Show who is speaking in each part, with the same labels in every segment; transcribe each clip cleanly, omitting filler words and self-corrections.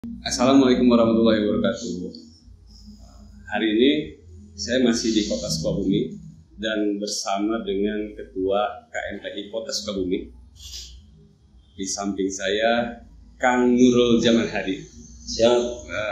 Speaker 1: Assalamualaikum warahmatullahi wabarakatuh. Hari ini saya masih di Kota Sukabumi dan bersama dengan Ketua KMPI Kota Sukabumi. Di samping saya Kang Nurul Zaman Hadi.
Speaker 2: Siap.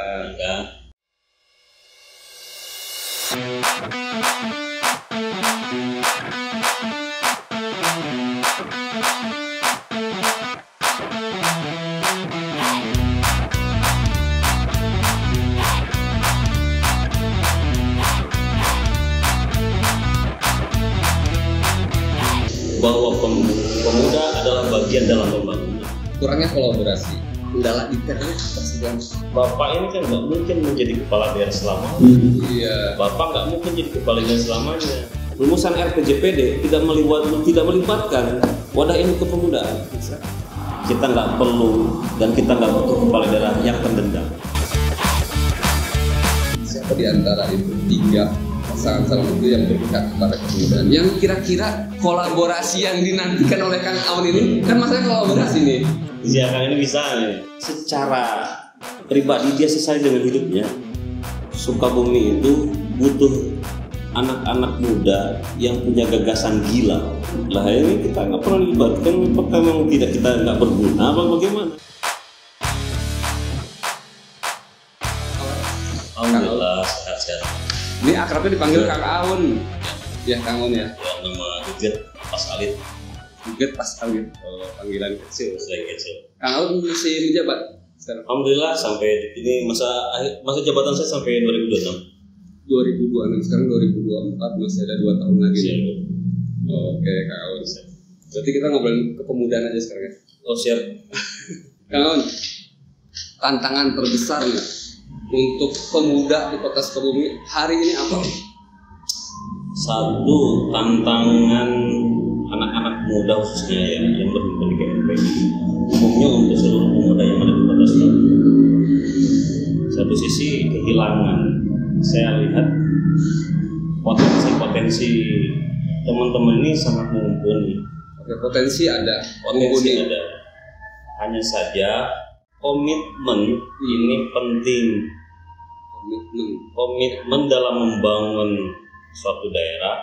Speaker 2: Bahwa pemuda adalah bagian dalam pembangunan.
Speaker 1: Kurangnya kolaborasi, kendala internnya presiden.
Speaker 2: Bapak ini kan nggak mungkin menjadi kepala daerah selamanya.
Speaker 1: Iya.
Speaker 2: Bapak nggak mungkin jadi kepala daerah selamanya. Rumusan RPJPD tidak melibatkan wadah ini kepemudaan. Kita nggak perlu dan kita nggak butuh kepala daerah yang pendendam.
Speaker 1: Siapa di antara itu tiga pasangan itu yang berpihak kepada kepemudaan, yang kira-kira kolaborasi yang dinantikan oleh Kang Aun ini? Kan masalahnya kolaborasi nih.
Speaker 2: Ya, Kang ini bisa nih. Secara pribadi dia sesuai dengan hidupnya. Sukabumi itu butuh anak-anak muda yang punya gagasan gila. Lah ini kita nggak pernah libatkan, apakah memang tidak kita nggak berguna apa bagaimana? Alhamdulillah sehat-sehat.
Speaker 1: Ini akrabnya dipanggil Kang Aun. Ya, Kang Aun ya.
Speaker 2: Ya, nama Guget Pas Alit.
Speaker 1: Guget Pas Alit. Oh, panggilan kecil.
Speaker 2: Saya kecil.
Speaker 1: Kang Aun masih menjabat sekarang.
Speaker 2: Alhamdulillah sampai ini masa jabatan saya sampai 2026.
Speaker 1: 2026, sekarang 2024, masih ada 2 tahun lagi.
Speaker 2: Siap.
Speaker 1: Oke, Kang Aun. Berarti kita ngobrolin kepemudaan aja sekarang ya.
Speaker 2: Oh siap.
Speaker 1: Kang Aun, tantangan terbesarnya untuk pemuda di Kota Sukabumi hari ini apa?
Speaker 2: Satu, tantangan anak-anak muda khususnya yang berhimpun di KMPI, umumnya untuk seluruh pemuda yang ada di Kota Sukabumi. Satu sisi kehilangan, saya lihat potensi teman-teman ini sangat mumpuni.
Speaker 1: Oke, potensi ada,
Speaker 2: Potensi ada. Hanya saja komitmen ini penting. Komitmen dalam membangun suatu daerah,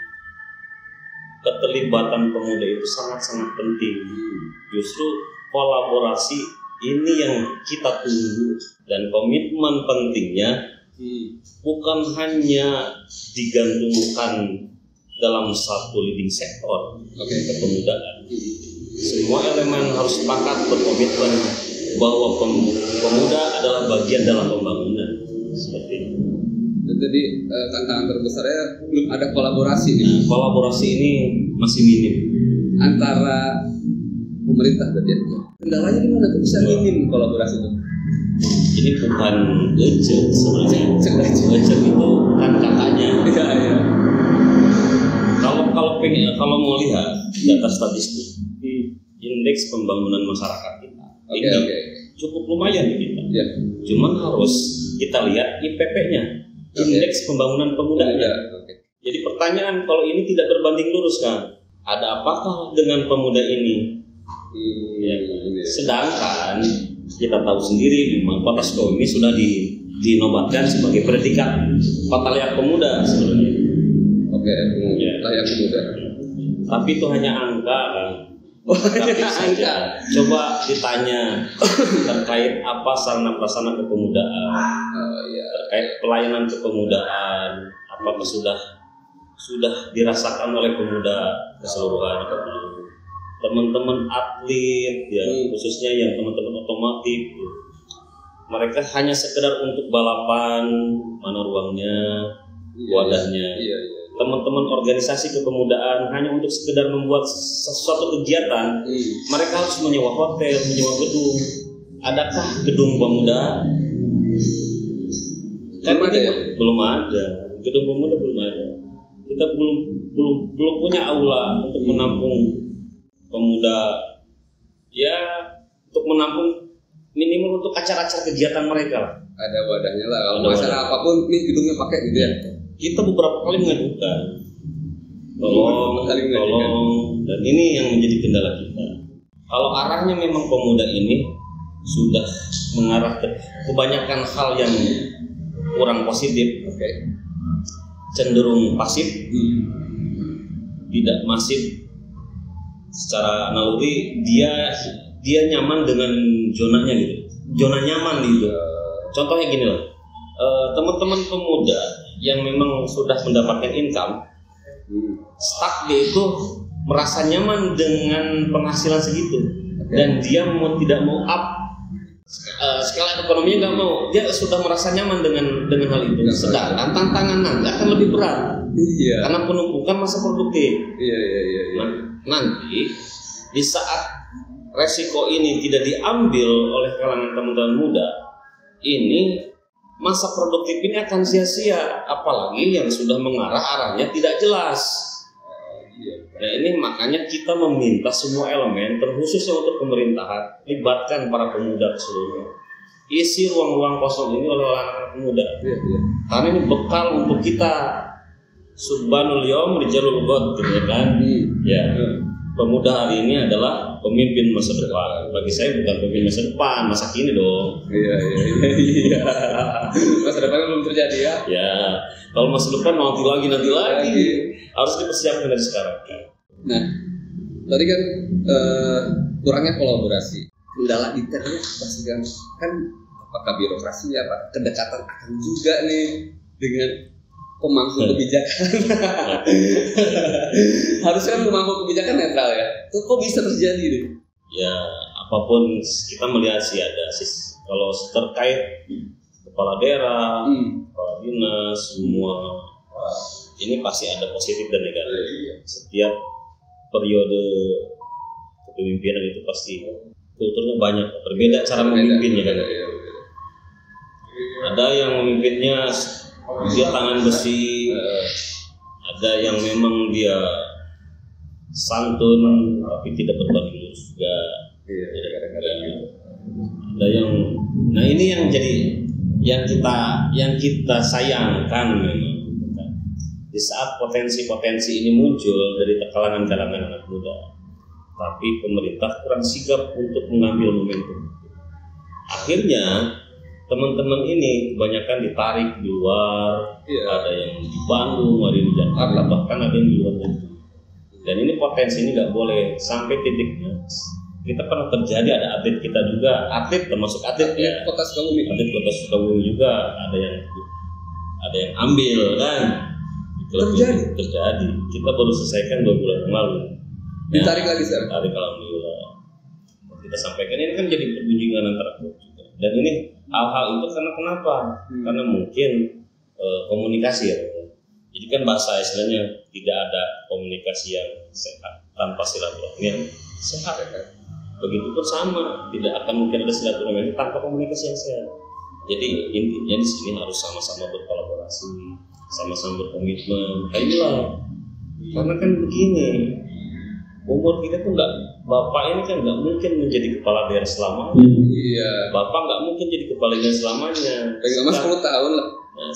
Speaker 2: keterlibatan pemuda itu sangat-sangat penting. Justru kolaborasi ini yang kita tunggu, dan komitmen pentingnya bukan hanya digantungkan dalam satu leading sektor kepemudaan. Semua elemen harus sepakat berkomitmen bahwa pemuda adalah bagian dalam pembangunan. Seperti itu.
Speaker 1: Jadi tantangan terbesarnya belum ada kolaborasi nih.
Speaker 2: Nah, kolaborasi ini masih minim
Speaker 1: antara pemerintah berarti ya. Kendalanya di mana? Kok bisa minim kolaborasi itu?
Speaker 2: Ini bukan lecet sebenarnya. Lecet itu kan kakaknya.
Speaker 1: Iya.
Speaker 2: Kalau mau lihat data statistik, indeks pembangunan masyarakat kita cukup lumayan di kita.
Speaker 1: Ya.
Speaker 2: Cuman harus kita lihat IPP-nya, indeks pembangunan pemudanya. Jadi pertanyaan, kalau ini tidak berbanding lurus kan, ada apakah dengan pemuda ini? Sedangkan kita tahu sendiri memang Kota Sukabumi sudah dinobatkan sebagai predikat kota layak pemuda sebenarnya.
Speaker 1: Layak pemuda.
Speaker 2: Tapi itu hanya angka kan. Angka. Coba ditanya terkait apa sarana prasarana kepemudaan, terkait pelayanan kepemudaan, apakah sudah dirasakan oleh pemuda keseluruhan atau belum? Teman-teman atlet ya, khususnya yang teman-teman otomotif, mereka hanya sekedar untuk balapan, mana ruangnya, wadahnya. Teman-teman organisasi kepemudaan hanya untuk sekedar membuat sesuatu kegiatan, mereka harus menyewa hotel, menyewa gedung. Adakah gedung pemuda? Kan ini belum ada. Gedung pemuda belum ada. Kita belum punya aula untuk menampung pemuda. Ya, untuk menampung minimal untuk acara-acara kegiatan mereka.
Speaker 1: Ada wadahnya lah. Kalau acara apapun, ini gedungnya pakai gitu ya.
Speaker 2: Kita beberapa kali mengajukan, tolong, dan ini yang menjadi kendala kita. Kalau arahnya memang pemuda ini sudah mengarah ke kebanyakan hal yang kurang positif, cenderung pasif, tidak masif. Secara naluri dia nyaman dengan zonanya gitu, zona nyaman gitu. Contohnya gini lah, teman-teman pemuda yang memang sudah mendapatkan income, stuck dia itu merasa nyaman dengan penghasilan segitu, dan dia tidak mau up skala ekonominya, nggak mau, dia sudah merasa nyaman dengan hal itu. Sedangkan tantangan nanti akan lebih berat, karena penumpukan masa produktif. Nanti di saat resiko ini tidak diambil oleh kalangan teman-teman muda, ini masa produktif ini akan sia-sia, apalagi yang sudah mengarah arahnya tidak jelas. Nah ini makanya kita meminta semua elemen, terkhususnya untuk pemerintahan, libatkan para pemuda seluruhnya. Isi ruang-ruang kosong ini oleh anak-anak muda. Karena ini bekal untuk kita. Subhanul Yawm Rijalul Ghad, ya kan? Pemuda hari ini adalah pemimpin masa depan. Bagi saya bukan pemimpin masa depan, masa kini dong.
Speaker 1: Iya. Masa depan belum terjadi ya.
Speaker 2: Ya, kalau masa depan nanti lagi. Harus dipersiapkan dari sekarang.
Speaker 1: Nah, tadi kan kurangnya kolaborasi. Kendala detailnya pasti kan apakah birokrasi, apa kedekatan akan juga nih dengan pemangku kebijakan. Harusnya kan pemangku kebijakan netral ya. Itu kok bisa terjadi nih?
Speaker 2: Ya, apapun kita melihat sih ada kalau terkait kepala daerah, kepala dinas, semua ini pasti ada positif dan negatif. Setiap periode kepemimpinan itu pasti kulturnya banyak, berbeda cara memimpinnya kan. Ada yang memimpinnya dia tangan besi, ada yang memang dia santun tapi tidak berbanding lurus juga. Ada yang, nah ini yang jadi yang kita sayangkan memang. Di saat potensi-potensi ini muncul dari kalangan anak muda, tapi pemerintah kurang sigap untuk mengambil momentum. Akhirnya teman-teman ini kebanyakan ditarik di luar, ada yang di Bandung, ada yang di Jakarta, bahkan ada yang di luar negeri. Dan ini potensi ini nggak boleh sampai titiknya. Kita pernah terjadi, ada atlet kita juga, atlet termasuk atlet ya,
Speaker 1: Kota Sukabumi.
Speaker 2: Atlet Kota Sukabumi juga ada yang ambil kan. Terjadi. Kita baru selesaikan 2 bulan yang lalu.
Speaker 1: Ditarik lagi sekarang.
Speaker 2: Tarik alhamdulillah. Kita sampaikan ini kan jadi pergunjingan antara klub juga. Dan ini hal-hal itu karena kenapa? Karena mungkin komunikasi ya. Jadi kan bahasa istilahnya tidak ada komunikasi yang sehat tanpa silaturahmi yang sehat. Begitupun sama, tidak akan mungkin ada silaturahmi tanpa komunikasi yang sehat. Jadi intinya di sini harus sama-sama berkolaborasi, sama-sama berkomitmen. Ayolah, karena kan begini, umur kita tuh bapak ini kan nggak mungkin menjadi kepala daerah selamanya. Bapak nggak mungkin jadi kepala daerah selamanya.
Speaker 1: Paling lama 10 tahun lah.
Speaker 2: Nah,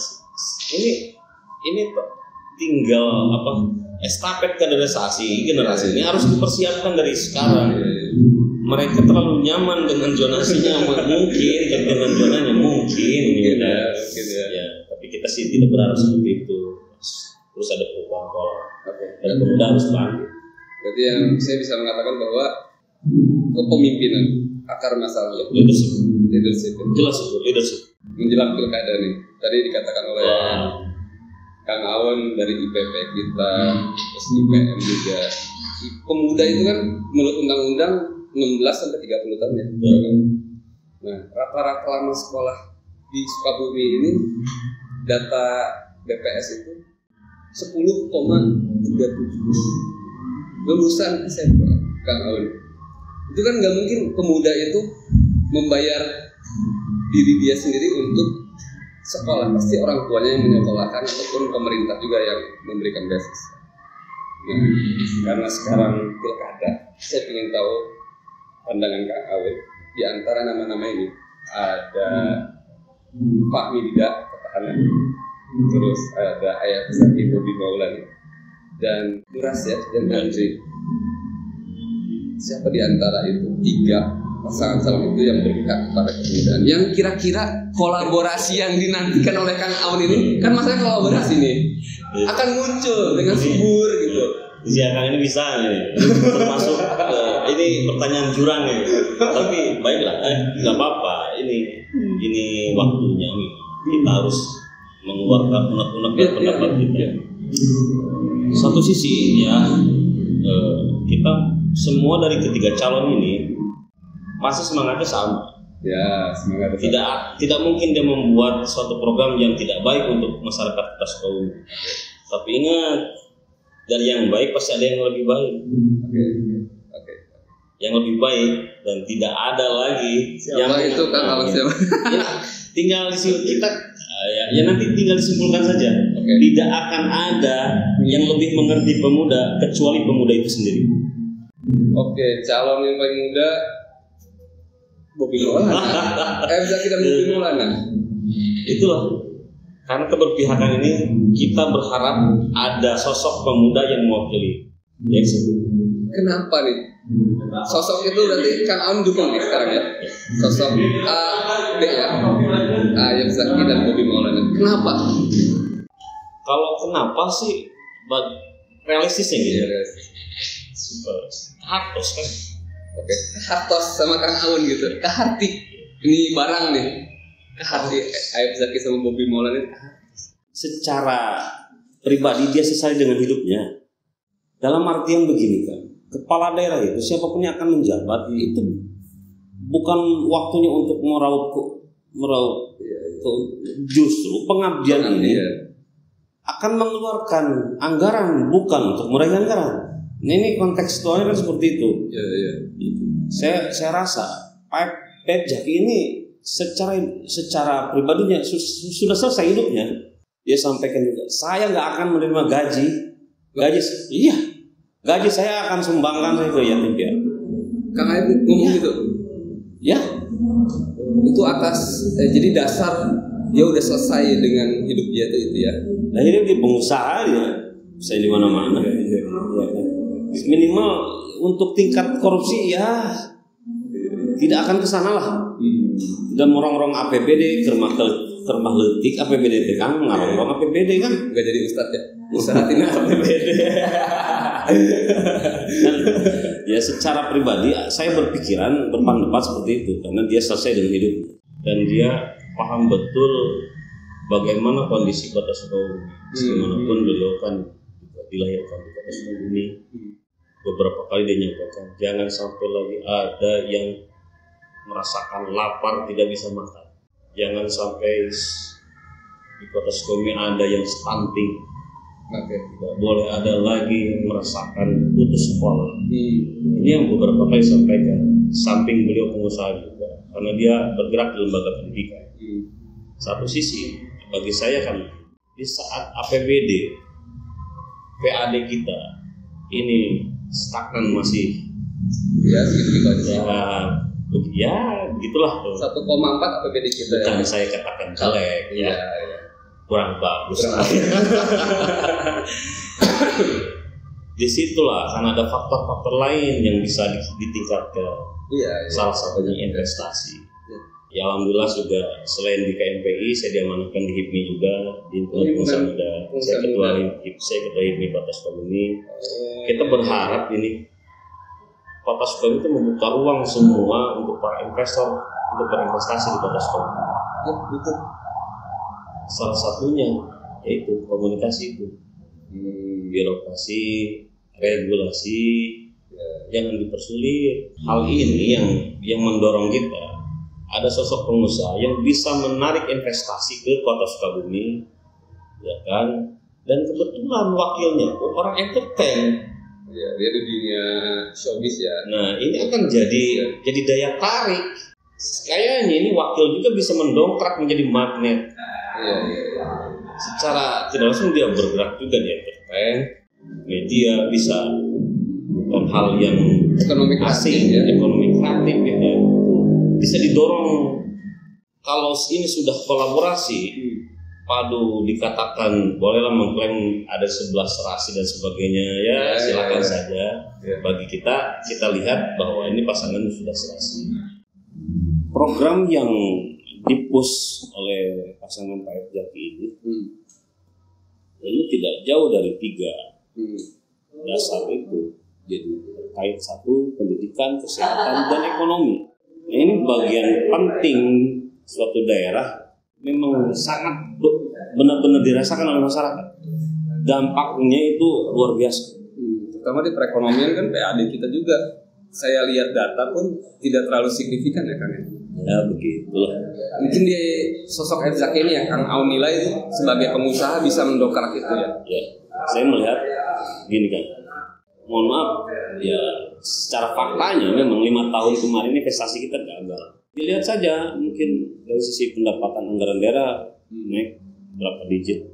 Speaker 2: ini tinggal estafet kaderisasi generasi ini harus dipersiapkan dari sekarang. Mereka terlalu nyaman dengan zonasinya, mungkin dengan zonanya mungkin ya. Tapi kita sih tidak berharap seperti itu. Terus ada perubahan pola. Dan pemuda harus bangkit.
Speaker 1: Berarti yang saya bisa mengatakan bahwa kepemimpinan akar masalahnya leadership.
Speaker 2: Jelas itu leadership.
Speaker 1: Menjelang pilkada nih. Tadi dikatakan oleh Kang Awan dari IPP kita, terus IPM juga. Pemuda itu kan menurut undang-undang 16 sampai 30 tahun ya. Nah, rata-rata lama sekolah di Sukabumi ini data BPS itu 10,37 lulusan SMP, Kang Awan. Itu kan nggak mungkin pemuda itu membayar diri dia sendiri untuk sekolah, pasti orang tuanya yang menyekolahkan ataupun pemerintah juga yang memberikan beasiswa. Nah, karena sekarang pilkada, saya ingin tahu pandangan Kang Awan di antara nama-nama ini. Ada Pak Midida Petahana, terus ada Ayat Zaki Bobi Maulana, dan Duras ya, dan Andri. Siapa di antara itu 3 pasangan calon itu yang berpihak kepada kepemudaan. Yang kira-kira kolaborasi yang dinantikan oleh Kang Aun ini, kan masalah kolaborasi nih akan muncul dengan subur gitu.
Speaker 2: Ya, Kang ini bisa nih, termasuk ini pertanyaan jurang nih. Tapi baiklah, nggak apa-apa. Ini waktunya nih. Kita harus mengeluarkan unek-unek dan pendapat kita. Satu sisi ya, kita semua dari ketiga calon ini masih semangatnya sama.
Speaker 1: Ya, semangatnya.
Speaker 2: Tidak mungkin dia membuat suatu program yang tidak baik untuk masyarakat kita Sukabumi. Tapi ingat, dari yang baik pasti ada yang lebih baik.
Speaker 1: Oke.
Speaker 2: Yang lebih baik dan tidak ada lagi.
Speaker 1: Siapa yang itu Kang Aun siapa?
Speaker 2: Ya, tinggal kita ya nanti tinggal disimpulkan saja. Tidak akan ada yang lebih mengerti pemuda kecuali pemuda itu sendiri.
Speaker 1: Oke, calon yang paling muda Bobi Maulana. Bisa kita Bobi Maulana.
Speaker 2: Itulah. Karena keberpihakan ini kita berharap ada sosok pemuda yang mewakili.
Speaker 1: Kenapa nih? Sosok itu berarti Kang Aun dukung nih sekarang ya. Sosok A, B ya. Ayam Zaki dan Bobi Maulana. Kenapa?
Speaker 2: Kalau kenapa sih realistisnya gitu. Super. Hartos kan.
Speaker 1: Oke. Hartos sama Kang Aun gitu. Keharti. Ini barang nih. Keharti Ayam Zaki sama Bobi Maulana.
Speaker 2: Secara pribadi dia selesai dengan hidupnya. Dalam artian begini kan. Kepala daerah itu siapapun yang akan menjabat itu bukan waktunya untuk meraup justru pengabdian ini akan mengeluarkan anggaran bukan untuk meraih anggaran. Ini kontekstualnya kan seperti itu. Saya rasa Pak Zaki ini secara pribadinya sudah selesai hidupnya. Dia sampaikan juga, saya nggak akan menerima gaji. Gaji saya akan sumbangkan saya ke yatim piatu.
Speaker 1: Kang Aun ngomong gitu.
Speaker 2: Ya.
Speaker 1: Itu atas jadi dasar dia udah selesai dengan hidup dia itu ya.
Speaker 2: Nah ini di pengusaha dia, saya di mana-mana. Minimal untuk tingkat korupsi ya tidak akan kesana lah. Dan orang-orang APBD kermah letik APBD kan ngarong-rong APBD kan
Speaker 1: nggak jadi ustad ya. Ustadin APBD.
Speaker 2: Dan ya secara pribadi saya berpendapat seperti itu karena dia selesai dengan hidup dan dia paham betul bagaimana kondisi kota Sukabumi. Bagaimanapun beliau kan dilahirkan di kota Sukabumi. Beberapa kali dia nyampaikan jangan sampai lagi ada yang merasakan lapar tidak bisa makan. Jangan sampai di kota Sukabumi ada yang stunting. Tidak boleh ada lagi yang merasakan putus sekolah. Ini yang beberapa kali sampaikan. Samping beliau pengusaha juga, karena dia bergerak di lembaga pendidikan. Satu sisi, bagi saya kan di saat APBD, PAD kita ini stagnan masih.
Speaker 1: Ya segitu aja.
Speaker 2: Ya begitulah.
Speaker 1: 1,4 APBD kita.
Speaker 2: Bukan saya katakan jelek. Ya. Kurang bagus. Disitulah karena ada faktor-faktor lain yang bisa ditingkatkan. Salah satunya investasi. Ya alhamdulillah juga selain di KMPI saya diamanahkan di HIPMI juga di Pengusaha Muda. Saya ketua HIPMI Kota Sukabumi. Kita berharap ini Kota Sukabumi itu membuka ruang semua untuk para investor untuk berinvestasi di Kota Sukabumi.
Speaker 1: Ya betul.
Speaker 2: Salah satunya yaitu komunikasi itu, birokrasi, regulasi, jangan dipersulit. Hal ini yang mendorong kita ada sosok pengusaha yang bisa menarik investasi ke Kota Sukabumi, ya kan? Dan kebetulan wakilnya orang entertain.
Speaker 1: Ya, dia di dunia showbiz ya.
Speaker 2: Nah ini akan jadi daya tarik. Kayaknya ini wakil juga bisa mendongkrak menjadi magnet. Secara tidak langsung dia bergerak juga di entertain, media bisa bukan hal yang
Speaker 1: ekonomi
Speaker 2: asing, ekonomi kreatif ya. Bisa didorong. Kalau ini sudah kolaborasi, padu dikatakan bolehlah mengklaim ada 11 serasi dan sebagainya ya silakan saja. Bagi kita lihat bahwa ini pasangan sudah serasi. program yang dipush oleh pasangan Pak Jaki ini tidak jauh dari 3 dasar itu. Jadi terkait satu, pendidikan, kesehatan, dan ekonomi. Nah, ini bagian penting suatu daerah memang sangat benar-benar dirasakan oleh masyarakat. Dampaknya itu luar biasa.
Speaker 1: Terutama di perekonomian kan PAD kita juga. Saya lihat data pun tidak terlalu signifikan ya Kang.
Speaker 2: Ya begitulah.
Speaker 1: Mungkin di sosok F. Zaki ini ya Kang Aun nilai sebagai pengusaha bisa mendongkrak itu ya.
Speaker 2: Ya, saya melihat gini kan. Mohon maaf, ya secara faktanya memang 5 tahun kemarin investasi kita gagal. Dilihat saja mungkin dari sisi pendapatan anggaran daerah naik berapa digit.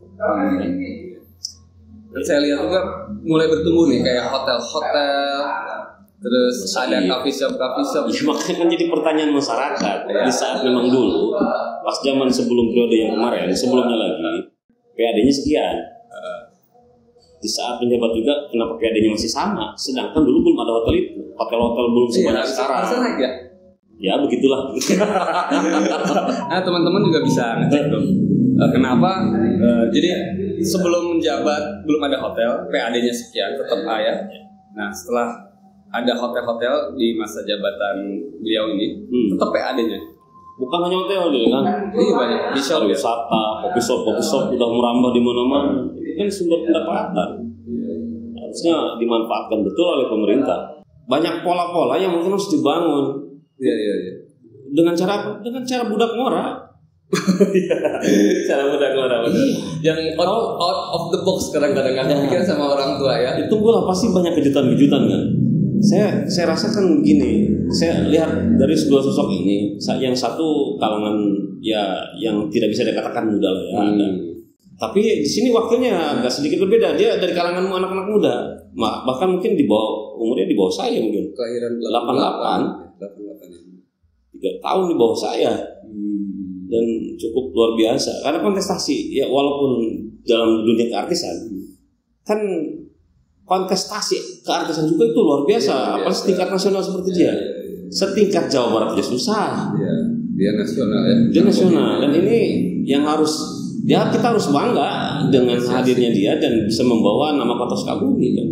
Speaker 1: Dan saya lihat juga mulai bertumbuh nih kayak hotel-hotel, terus ada coffee shop.
Speaker 2: Ya, makanya kan jadi pertanyaan masyarakat di saat memang dulu pas zaman sebelum periode yang kemarin, sebelumnya lagi PAD-nya sekian. Di saat menjabat juga kenapa PAD-nya masih sama, sedangkan dulu belum ada hotel itu, hotel-hotel belum sebanyak sekarang.
Speaker 1: Ya?
Speaker 2: Ya begitulah.
Speaker 1: Nah teman-teman juga bisa ngecek tuh. Kenapa? Jadi sebelum menjabat belum ada hotel, PAD-nya sekian, tetap A ya. Nah setelah ada hotel-hotel di masa jabatan beliau ini, tetap PAD-nya.
Speaker 2: Bukan hanya hotel deh kan?
Speaker 1: Iya banyak. Bisa
Speaker 2: wisata, kopi shop udah merambah di mana-mana. Ini kan sumber pendapatan. Harusnya dimanfaatkan betul oleh pemerintah. Banyak pola-pola yang mungkin harus dibangun.
Speaker 1: Iya.
Speaker 2: Dengan cara apa? Dengan cara budak ngora.
Speaker 1: Cara budak ngora betul. Yang out of the box kadang-kadang nggak pikir sama orang tua ya.
Speaker 2: Itu gue lah pasti banyak kejutan-kejutan kan. Saya rasakan gini. Saya lihat dari dua sosok ini, yang satu kalangan ya yang tidak bisa dikatakan muda lah ya. Tapi di sini waktunya agak sedikit berbeda. Dia dari kalangan anak-anak muda. Bahkan mungkin umurnya di bawah saya mungkin.
Speaker 1: Kelahiran
Speaker 2: 88 3 tahun di bawah saya. Dan cukup luar biasa. Karena kontestasi ya walaupun dalam dunia keartisan kan kontestasi keartisan juga itu luar biasa. Apalagi setingkat nasional seperti dia. Setingkat Jawa Barat aja susah.
Speaker 1: Dia nasional ya.
Speaker 2: Dia nasional. Dan ini yang harus ya kita harus bangga dengan hadirnya dia dan bisa membawa nama Kota Sukabumi kan.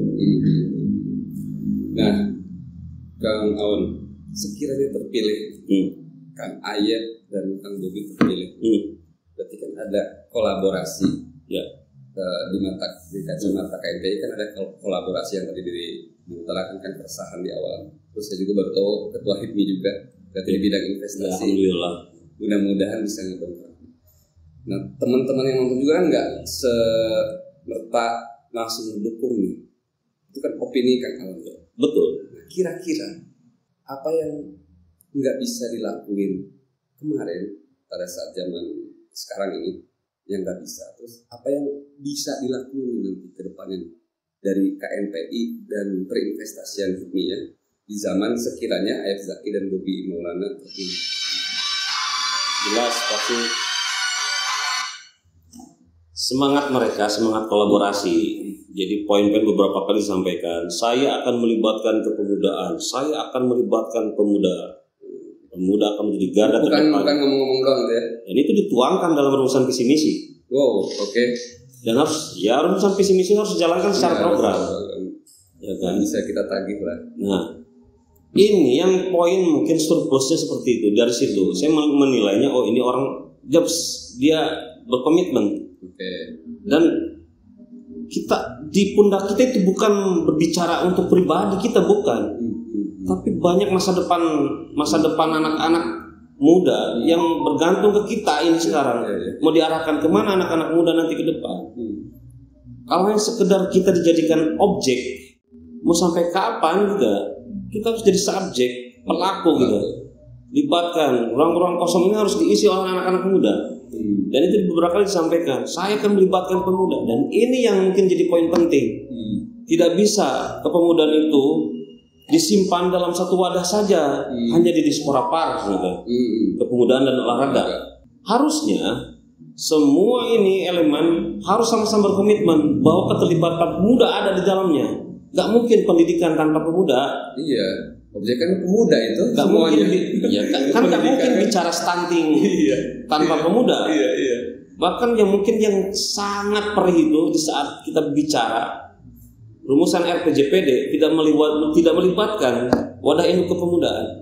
Speaker 1: Nah, Kang Aun sekiranya terpilih, Kang Ayet dan Kang Bobi terpilih, berarti kan ada kolaborasi ya di kacamata KMPI kan ada kolaborasi yang tadi diutarakan kan keresahan di awal. Terus saya juga baru tahu Ketua HIPMI juga berarti di bidang investasi.
Speaker 2: Alhamdulillah.
Speaker 1: Mudah-mudahan bisa ngedongkrak. Nah teman-teman yang nonton juga kan nggak semerta langsung mendukung nih. Itu kan opini Kang Aun.
Speaker 2: Betul.
Speaker 1: Nah, kira-kira apa yang nggak bisa dilakuin kemarin pada saat zaman sekarang ini yang nggak bisa, terus apa yang bisa dilakuin nanti ke depannya dari KMPI dan perinvestasian HIPMI ya di zaman sekiranya F. Zaki dan Bobi Maulana terpilih?
Speaker 2: Jelas pasti semangat mereka, semangat kolaborasi. Jadi poin-poin beberapa kali disampaikan, saya akan melibatkan kepemudaan, saya akan melibatkan pemuda akan menjadi garda terdepan.
Speaker 1: Bukan ngomong-ngomong doang ya.
Speaker 2: Dan itu dituangkan dalam rumusan visi misi.
Speaker 1: Wow, oke.
Speaker 2: Dan rumusan visi misi harus dijalankan secara program.
Speaker 1: Ya kan bisa kita tagih lah.
Speaker 2: Nah, ini yang poin mungkin surplusnya seperti itu. Dari situ saya menilainya ini orang dia berkomitmen.
Speaker 1: Oke.
Speaker 2: Dan kita di pundak kita itu bukan berbicara untuk pribadi kita, bukan. Tapi banyak masa depan anak-anak muda yang bergantung ke kita ini sekarang. Mau diarahkan kemana anak-anak muda nanti ke depan? Kalau yang sekedar kita dijadikan objek, mau sampai kapan juga kita harus jadi subjek, pelaku gitu. Libatkan ruang-ruang kosong ini harus diisi oleh anak-anak muda. Dan itu beberapa kali disampaikan, saya akan melibatkan pemuda. Dan ini yang mungkin jadi poin penting. Tidak bisa kepemudaan itu disimpan dalam satu wadah saja, hanya di Dispora Park gitu. Kepemudaan dan olahraga. Harusnya semua ini elemen harus sama-sama berkomitmen bahwa keterlibatan pemuda ada di dalamnya. Gak mungkin pendidikan tanpa pemuda.
Speaker 1: Iya. Objek kan pemuda itu
Speaker 2: Gak mungkin, kan gak mungkin bicara stunting tanpa pemuda. Bahkan yang mungkin yang sangat perih itu di saat kita bicara rumusan RPJPD tidak melibatkan wadah induk kepemudaan.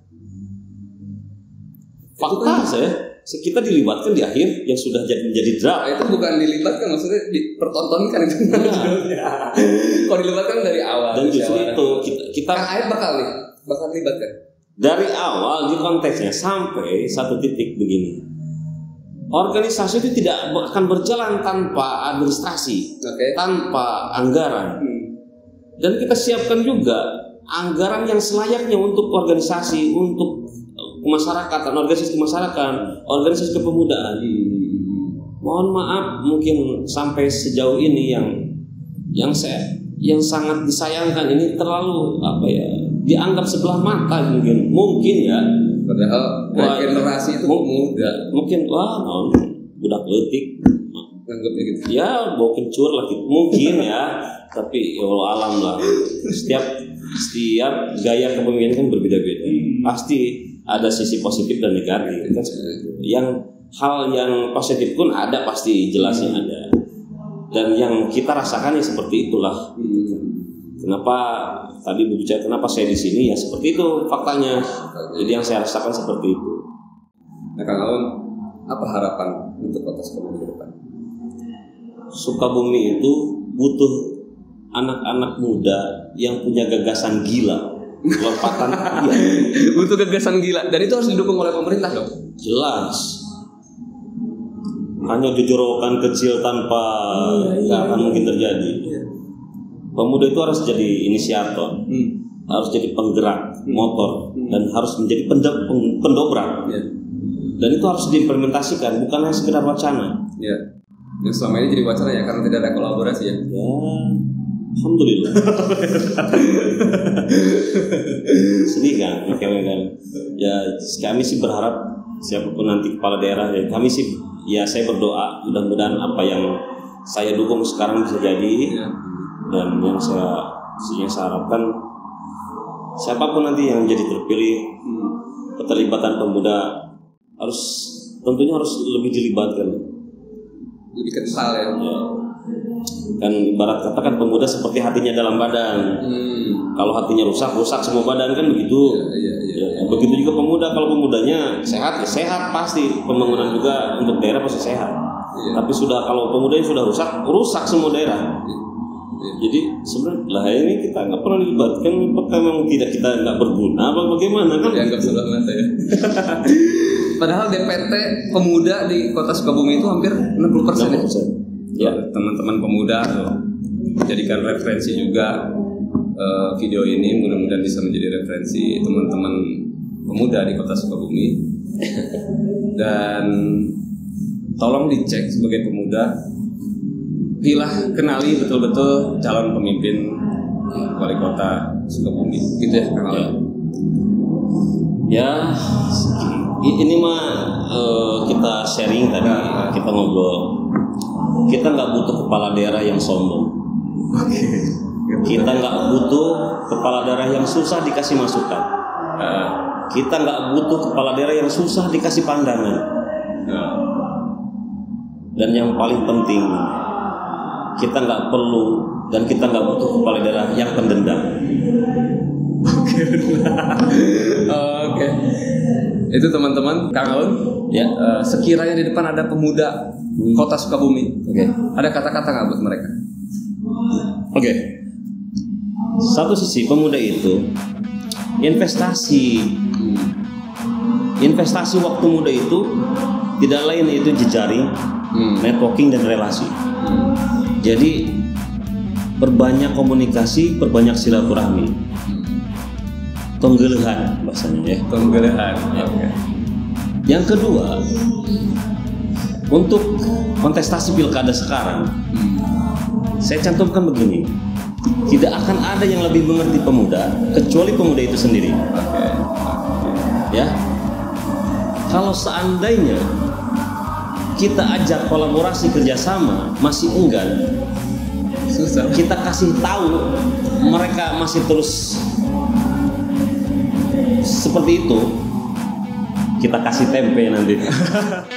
Speaker 2: Fakta kita dilibatkan di akhir yang sudah menjadi draft.
Speaker 1: Itu bukan dilibatkan, maksudnya dipertontonkan itu. Kalau dilibatkan dari awal.
Speaker 2: Dan justru itu kita
Speaker 1: Ayat bakal dilibatkan
Speaker 2: dari awal di konteksnya sampai satu titik begini. Organisasi itu tidak akan berjalan tanpa administrasi, tanpa anggaran. Dan kita siapkan juga anggaran yang selayaknya untuk organisasi, untuk kemasyarakatan, organisasi kemasyarakatan, organisasi kepemudaan. Mohon maaf, mungkin sampai sejauh ini yang sangat disayangkan ini terlalu dianggap sebelah mata mungkin ya.
Speaker 1: Padahal generasi itu muda.
Speaker 2: Mungkin budak letik.
Speaker 1: Anggapnya gitu.
Speaker 2: Ya, bau kencur lah mungkin ya. Tapi ya Allah alam lah. Setiap gaya kepemimpinan kan berbeda-beda. Pasti ada sisi positif dan negatif. Yang hal yang positif pun ada, pasti jelasnya ada. Dan yang kita rasakan ya seperti itulah. Kenapa tadi berbicara kenapa saya di sini ya seperti itu faktanya. Jadi yang saya rasakan seperti itu.
Speaker 1: Nah, Kang Aun, apa harapan untuk Kota Sukabumi ke depan?
Speaker 2: Sukabumi itu butuh anak-anak muda yang punya gagasan gila, lompatan
Speaker 1: butuh gagasan gila, dan itu harus didukung oleh pemerintah dong.
Speaker 2: Jelas. Hanya jojorokan kecil tanpa nggak akan mungkin terjadi. Pemuda itu harus jadi inisiator, harus jadi penggerak motor, dan harus menjadi pendobrak. Dan itu harus diimplementasikan, bukan hanya sekedar wacana.
Speaker 1: Yang selama ini jadi wacana ya karena tidak ada kolaborasi ya.
Speaker 2: Alhamdulillah. Sedih kan? Ya kami sih berharap siapapun nanti kepala daerah ya, kami sih ya saya berdoa mudah-mudahan apa yang saya dukung sekarang bisa jadi. Dan yang saya harapkan siapapun nanti yang jadi terpilih, keterlibatan pemuda tentunya harus lebih dilibatkan,
Speaker 1: lebih kental ya.
Speaker 2: Kan ibarat katakan pemuda seperti hatinya dalam badan. Kalau hatinya rusak semua badan kan begitu. Begitu juga pemuda, kalau pemudanya sehat ya sehat pasti pembangunan juga untuk daerah pasti sehat. Tapi kalau pemudanya sudah rusak semua daerah. Jadi sebenarnya ini kita nggak pernah dilibatkan, apakah memang kita nggak berguna apa bagaimana kan?
Speaker 1: Dianggap sebelah mata ya. Padahal DPT pemuda di Kota Sukabumi itu hampir 60%. Ya, teman-teman pemuda jadikan referensi juga video ini, mudah-mudahan bisa menjadi referensi teman-teman pemuda di Kota Sukabumi. Dan tolong dicek sebagai pemuda, kenali betul-betul calon pemimpin wali kota Sukabumi, gitu ya Kang Aun.
Speaker 2: Ya, ini mah kita sharing tadi, kita ngobrol. Kita nggak butuh kepala daerah yang sombong. Kita nggak butuh kepala daerah yang susah dikasih masukan. Kita nggak butuh kepala daerah yang susah dikasih pandangan. Dan yang paling penting, kita nggak perlu dan kita nggak butuh kepala daerah yang pendendam.
Speaker 1: Oke. Itu teman-teman, Kang Aun.
Speaker 2: Ya.
Speaker 1: Sekiranya di depan ada pemuda Kota Sukabumi, ada kata-kata nggak buat mereka?
Speaker 2: Satu sisi pemuda itu investasi waktu muda itu tidak lain itu jejaring, networking dan relasi. Jadi perbanyak komunikasi, perbanyak silaturahmi. Tonggelehan bahasanya ya.
Speaker 1: Tonggelehan.
Speaker 2: Yang kedua, untuk kontestasi pilkada sekarang, saya cantumkan begini: tidak akan ada yang lebih mengerti pemuda kecuali pemuda itu sendiri. Ya, kalau seandainya kita ajak kolaborasi kerjasama masih enggan,
Speaker 1: susah.
Speaker 2: Kita kasih tahu mereka masih terus seperti itu kita kasih tempe nanti.